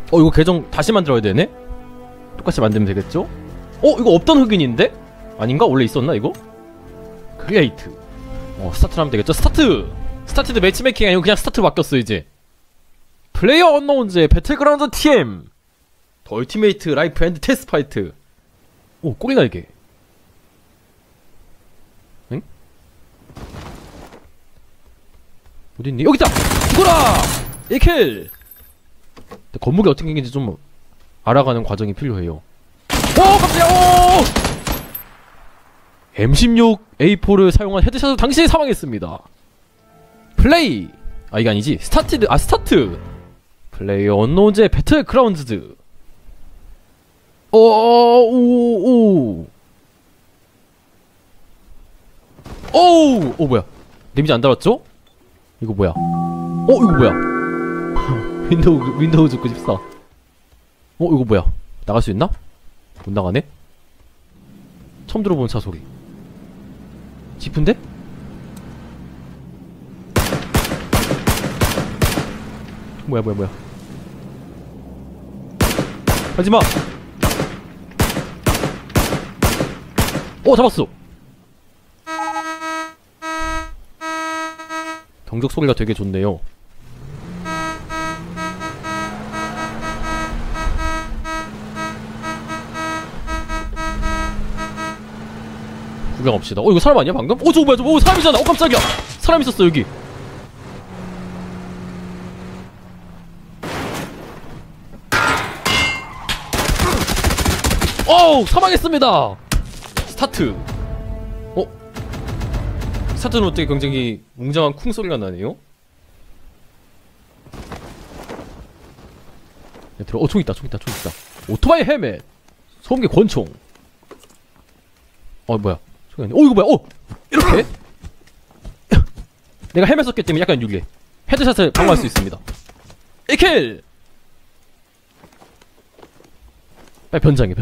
이거 계정 다시 만들어야 되네? 똑같이 만들면 되겠죠? 이거 없던 흑인인데? 아닌가? 원래 있었나 이거? 크리에이트. 스타트를 하면 되겠죠? 스타트드 매치메이킹이 아니고 그냥 스타트로 바뀌었어 이제. 플레이어 언노운즈의 배틀그라운드 TM 더 얼티메이트 라이프 앤드 테스트 파이트. 꼬리 날개. 응? 어딨니? 여기있다! 죽어라! 1킬! 건물이 어떻게 생긴지 좀 알아가는 과정이 필요해요. 깜짝이야! M16A4를 사용한 헤드샷으로 당시에 사망했습니다. 플레이! 이게 아니지. 스타트! 플레이어 언노운즈의 배틀그라운드즈. 뭐야. 데미지 안 달았죠? 이거 뭐야. 이거 뭐야. 윈도우즈 94. 이거 뭐야. 나갈 수 있나? 못 나가네? 처음 들어보는 차 소리. 지프인데? 뭐야. 하지마! 잡았어! 경적 소리가 되게 좋네요. 구경합시다. 이거 사람 아니야 방금? 저거 뭐야 사람이잖아. 깜짝이야. 사람 있었어 여기. 사망했습니다. 스타트. 스타트는 어떻게 굉장히 웅장한 쿵 소리가 나네요. 총 있다. 오토바이 헬멧. 소음기 권총. 뭐야. 이거 뭐야. 이렇게? 내가 헬멧 썼기 때문에 약간 유리해. 헤드샷을 방어할 수 있습니다. 1킬! 빨리 변장해.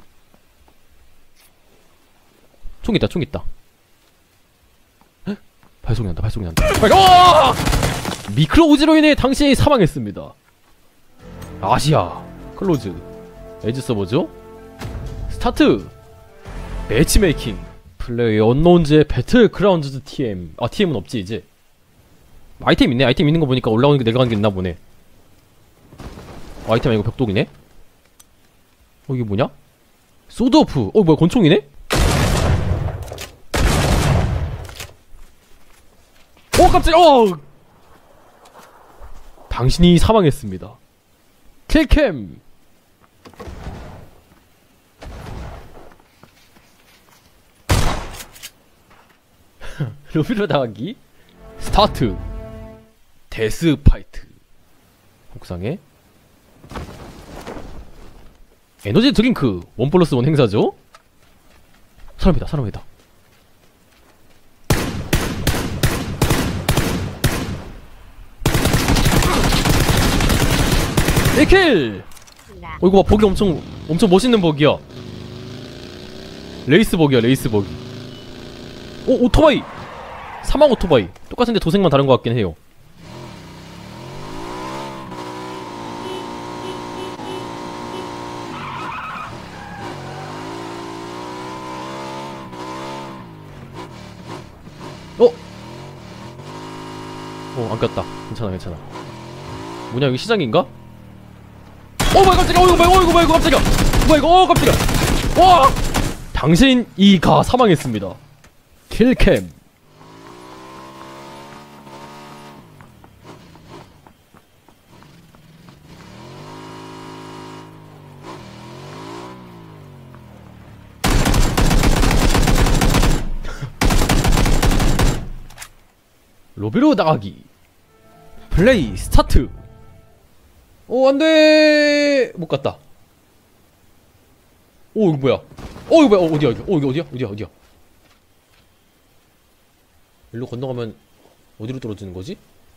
총 있다. 발소리 난다. 빨리. 미크로 우지로 인해 당신이 사망했습니다. 아시아 클로즈 에즈 서버죠? 스타트 매치메이킹 플레이어 언노운즈의 배틀그라운드즈 TM. TM은 없지 이제. 아이템 있네. 아이템 있는 거 보니까 올라오는 게 내려가는 게 있나 보네. 아이템 아니고 벽돌이네. 이게 뭐냐? 소드오프. 뭐야 권총이네? 깜짝이야. 당신이 사망했습니다. 킬캠. 로비로 나가기. 스타트 데스 파이트. 옥상에 에너지 드링크 1+1 행사죠? 사람이다. 1킬! 이거 봐. 버기 엄청 멋있는 버기야. 레이스 버기. 오토바이! 사막 오토바이. 똑같은데 도색만 다른 것 같긴 해요. 안 꼈다. 괜찮아. 뭐냐, 여기 시장인가? 뭐야, 깜짝이야. 이거 깜짝이야. 뭐야, 이거, 깜짝이야. 와! 당신이가 사망했습니다. 킬캠. 로비로 나가기. 플레이 스타트. 안돼. 못 갔다. 이거 뭐야? 이거 뭐야? 어디야? 이게 어디야? 일로 건너가면 어디로 떨어지는 거지?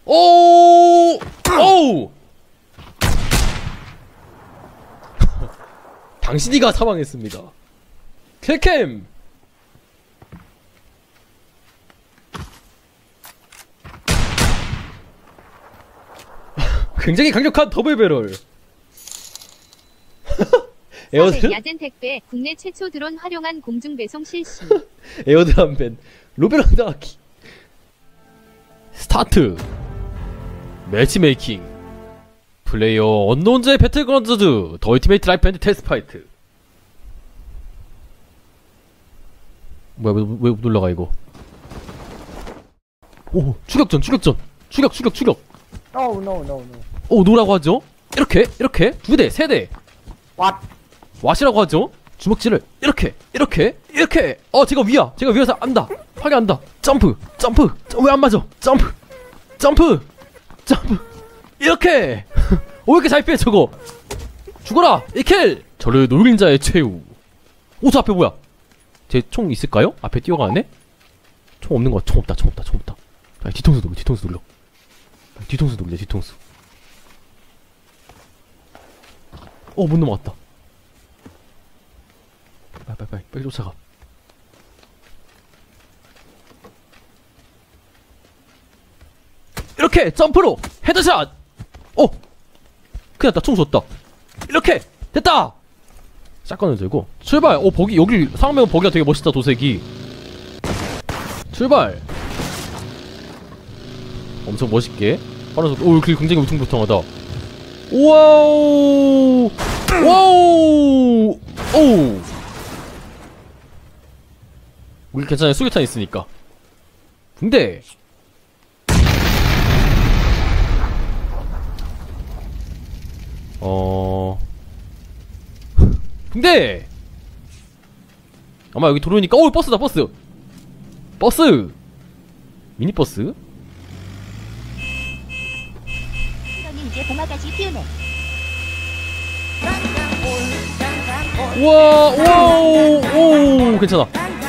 당신이가 사망했습니다. 킬캠. 굉장히 강력한 더블 배럴. 에어드? 야젠 택배 국내 최초 드론 활용한 공중 배송 실시. 에어드랍 밴 로베란드 아키. 스타트. 매치메이킹. 플레이어 언노운즈의 배틀그라운드즈 더 얼티메이트 라이프 앤드 테스트 파이트. 뭐야, 왜 못 올라가 이거. 오, 추격. No, no, no, no. 오, 노라고 하죠. 이렇게 2대 3대 What? 왓이라고 하죠. 주먹질을 이렇게 제가 위에서 안다. 파괴한다. 점프 왜 안 맞아. 점프 이렇게. 왜 이렇게 잘 피해 저거. 죽어라 1킬. 저를 노린자의 최후. 오, 저 앞에 뭐야. 제 총 있을까요? 앞에 뛰어가네? 총 없는 거 같아. 총 없다. 아니, 뒤통수 눌러. 뒤통수 누르자, 뒤통수. 못 넘어갔다. 빨리 쫓아가. 이렇게 점프로 헤드샷. 큰일 났다. 총 줬다. 이렇게 됐다. 샷건을 들고 출발. 버기, 여기 상황면 버기가 되게 멋있다. 도색이 출발. 엄청 멋있게 빠른 속도. 길 굉장히 울퉁불퉁하다. 와우. 우리 괜찮아요. 수류탄 있으니까. 붕대. 붕대. 아마 여기 도로니까. 버스다. 버스. 미니버스. 이제 봄아가지 피우네. 오, 괜찮아.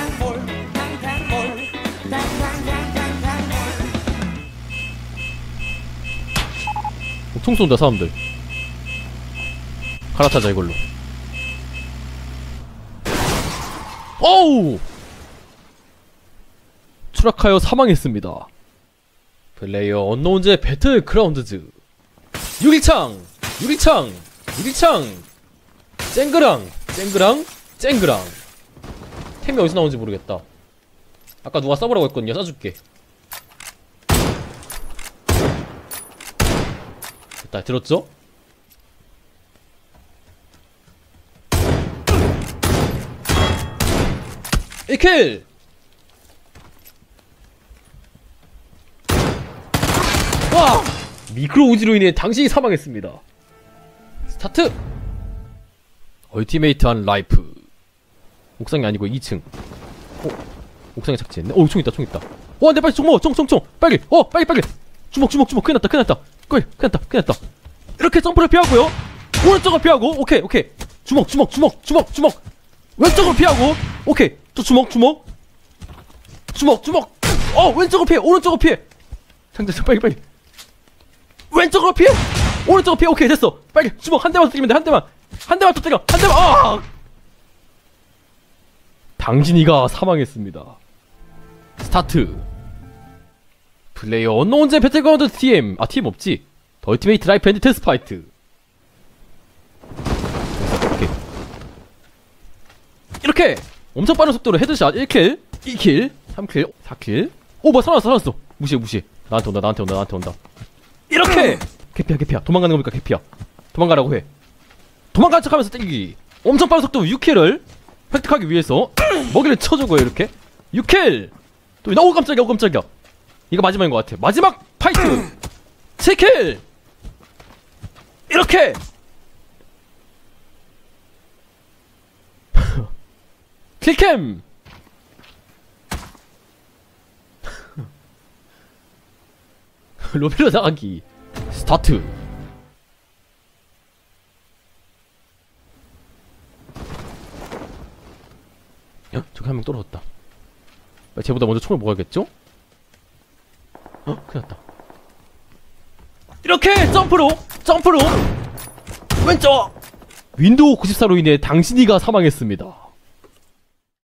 총 쏜다 사람들. 갈아타자 이걸로. 오우! 추락하여 사망했습니다. 플레이어 언노운즈의 배틀그라운드즈. 유리창. 쨍그랑. 템이 어디서 나오는지 모르겠다. 아까 누가 써보라고 했거든요. 써줄게. 됐다. 들었죠? 이킬! 와! 미크로 우지로 인해 당신이 사망했습니다. 스타트! 얼티메이트한 라이프. 옥상이 아니고 2층. 옥상에 착지했네. 총 있다. 안돼, 빨리 총 먹어. 총. 빨리. 빨리. 주먹. 큰일 났다. 이렇게 점프를 피하고요. 오른쪽을 피하고. 오케이. 주먹. 왼쪽을 피하고. 오케이. 또 주먹. 왼쪽을 피해. 오른쪽을 피해. 상대 빨리. 왼쪽으로 피해. 오른쪽으로 피해. 오케이, 됐어. 빨리 주먹 한 대만 때리면 돼. 한 대만 또 때려. 당신이가 사망했습니다. 스타트. 플레이어 언노운즈의 배틀그라운드 TM. TM 없지. 더 얼티메이트 라이프 앤드 테스트 파이트. 오케이. 이렇게 엄청 빠른 속도로 헤드샷 1킬, 2킬, 3킬, 4킬. 뭐야, 살았어. 무시해. 나한테 온다. 이렇게! 개피야. 도망가는 거 보니까 개피야. 도망가라고 해. 도망가는 척 하면서 때리기. 엄청 빠른 속도 6킬을 획득하기 위해서 먹이를 쳐주고요, 이렇게. 6킬! 또, 깜짝이야. 이거 마지막인 것 같아. 마지막 파이트! 7킬! 이렇게! 킬캠! 로비로 나가기. 스타트. 저기 한 명 떨어졌다. 쟤보다 먼저 총을 먹어야겠죠? 큰일 났다. 이렇게 점프로 왼쪽. 윈도우 94로 인해 당신이가 사망했습니다.